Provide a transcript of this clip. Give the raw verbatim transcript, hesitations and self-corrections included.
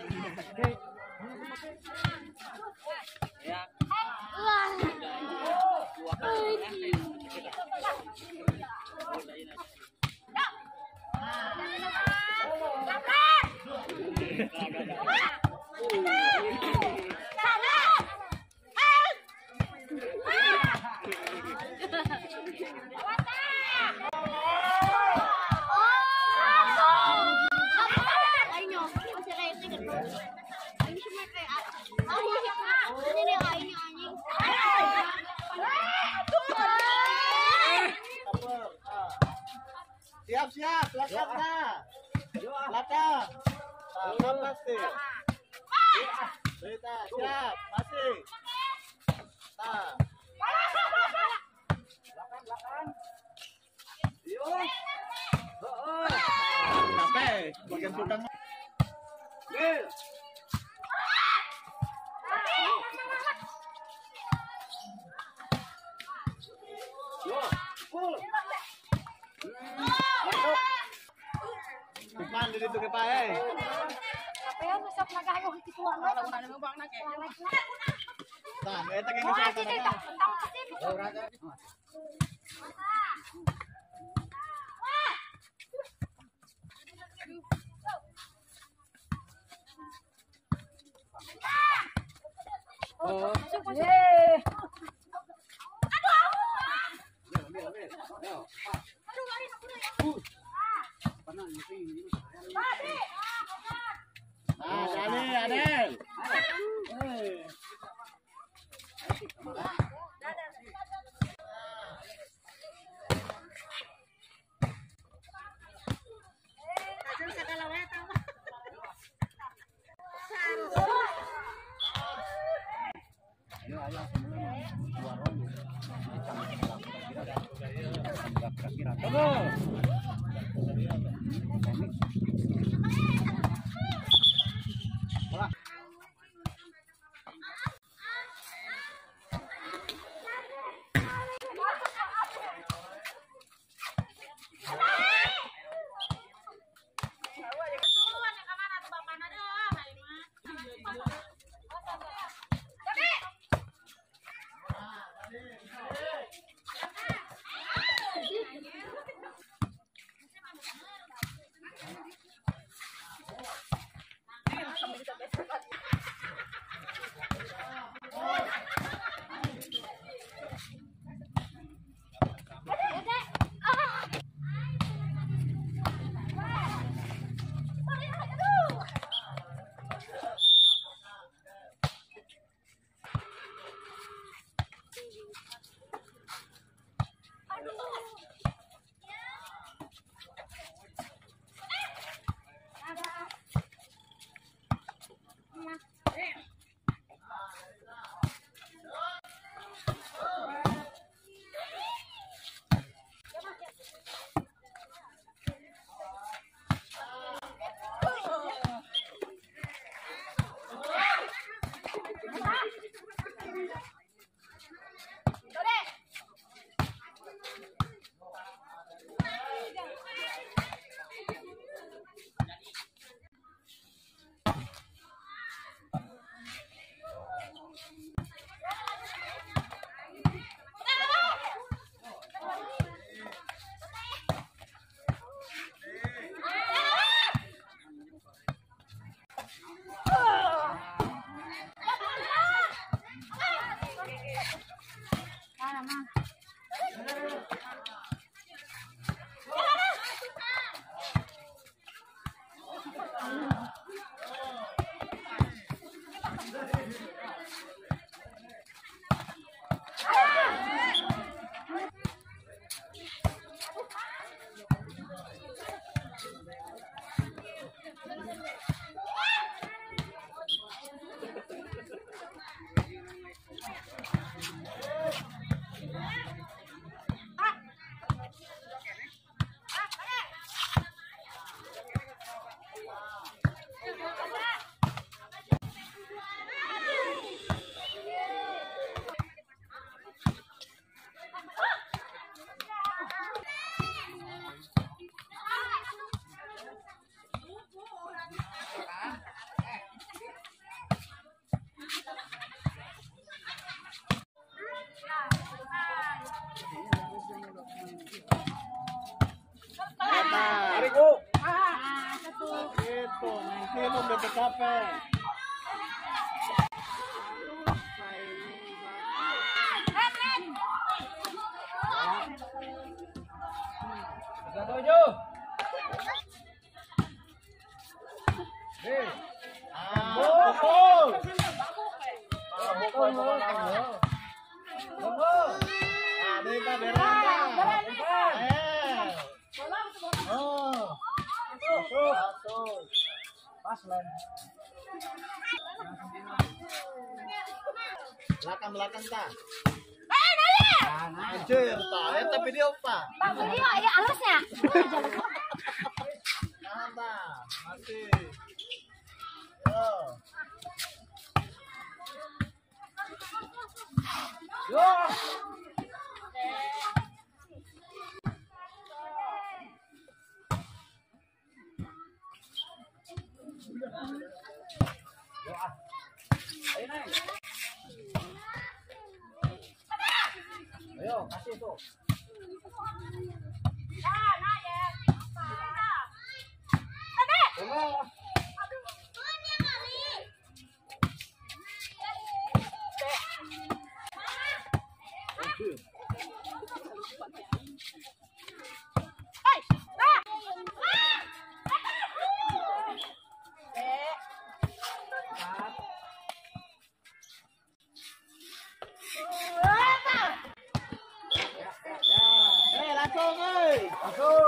Siap siap, belakang dah. Belakang. Belakang pasti. Berita, siap, masih. Nah. Belakang belakang. Yuk. Oh. Sampai bagian pedang. Gil. Yo, full. Kuman dito ke pae. Apa ya masuk nagayo gitu ano. Nah, eta kang isa. Oh, ye. Ah, Adel, Adel. betul capek. Tiga tujuh. Nih. Ah, betul. Ah, betul. Betul. Ah, ini Pak beranda. Eh. Oh. Masuk. Masuk. Pas lan. Belakang-belakang ta. Eh, naya. Anjir, ta. Eta video Pak. Pak video ya alasnya. Tahan ta. Masih. Yo. Yo. Ayo, kasih tuh. Nah, nah ya. Tunggu. Eh, langsung, eh. Langsung.